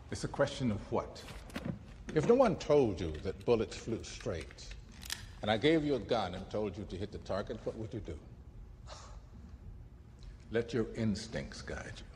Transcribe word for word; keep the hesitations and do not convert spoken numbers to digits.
It's a question of what? If no one told you that bullets flew straight, and I gave you a gun and told you to hit the target, what would you do? Let your instincts guide you.